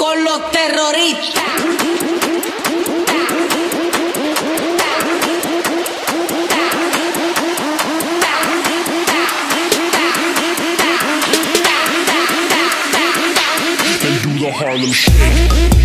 con los terroristas. And do the Harlem Shake.